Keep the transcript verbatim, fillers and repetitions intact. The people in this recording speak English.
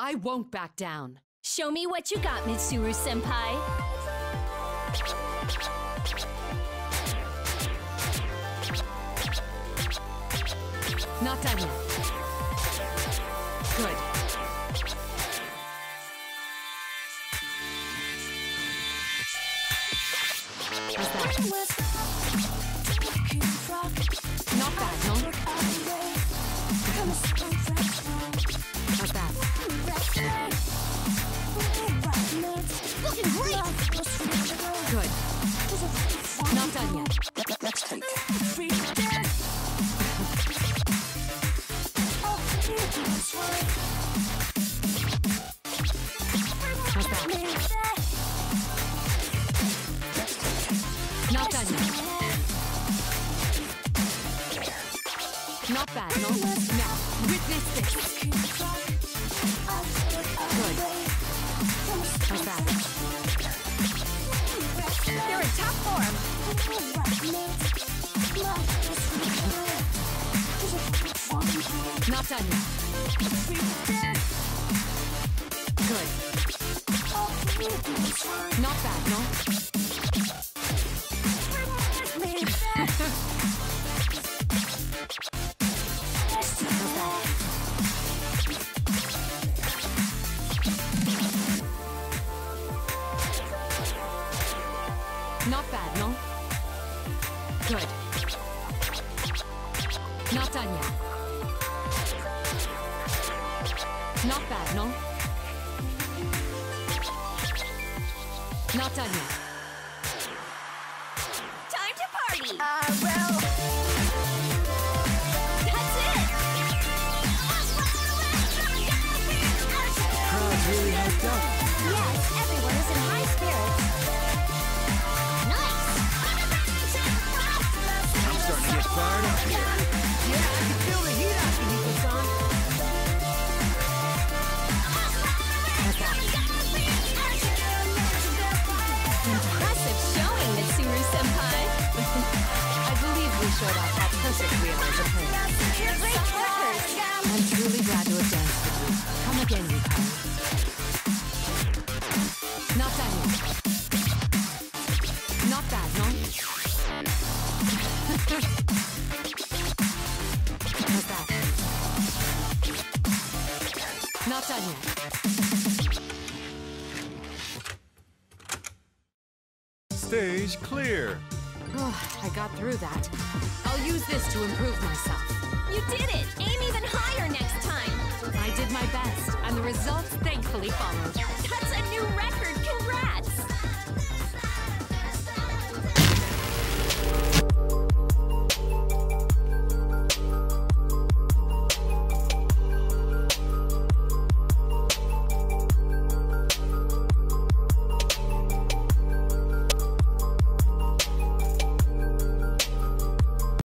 I won't back down. Show me what you got, Mitsuru-senpai. Not done yet. Good. How's that? Not bad, no? How's that? Looking great! Good. Not done yet. Let's take. How's that? Not done yet. Not bad, no? Now, witness this. Good. How's that? You're in top form. Not done yet. Good. Not bad, no? Not bad, no? Good. Not done yet. Not bad, no? Not done yet. Time to party! Uh, well... That's it! Crowd's really hyped up. Yes, everyone is in high spirits. Nice! I'm starting to get fired up here. Yeah, I can feel the heat after he puts on. Impressive showing, Mitsuru-senpai. I believe we showed off how perfect we are as a pair. You're great workers. I'm truly glad to have danced with you. Come again, Yuka. Not done yet. Not bad, no? How's that? Not done yet. Stage clear. Oh, I got through that. I'll use this to improve myself. You did it! Aim even higher next time! I did my best, and the results thankfully followed.